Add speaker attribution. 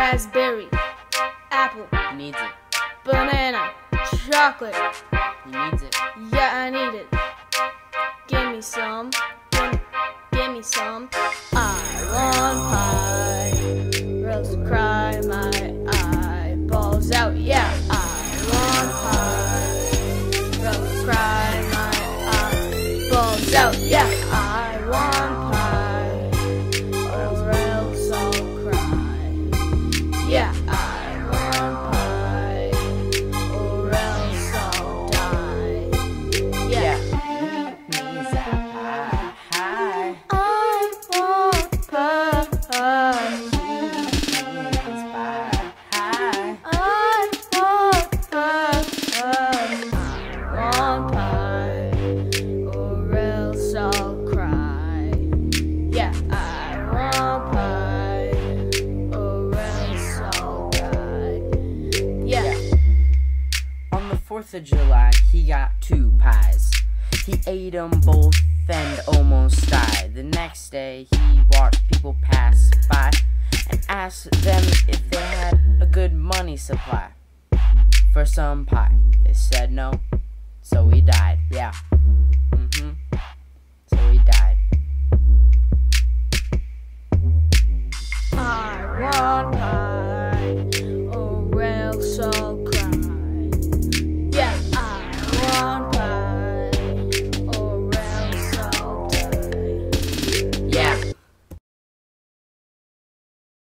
Speaker 1: raspberry, apple,
Speaker 2: He needs it.
Speaker 1: banana, chocolate.
Speaker 2: He needs it.
Speaker 1: Yeah, I need it. Give me some. Give me some. I want pie. Rose will cry my eyeballs out. Yeah, I want pie. Rose will cry my eyeballs out. Yeah, I want pie. Or else I'll cry. Yeah, I want pie. Or else I'll die. Yeah.
Speaker 2: He needs that pie.
Speaker 1: I want pie.
Speaker 2: He needs pie.
Speaker 1: I want pie. I want pie, or else I'll cry. Yeah, I want pie, or else I'll die. Yeah.
Speaker 2: On the 4th of July, he got 2 pies. He ate them both and almost died. The next day, he watched people pass by and asked them if they had a good money supply for some pie. They said no, so he died. Yeah. So he died.
Speaker 1: I want pie, or else I'll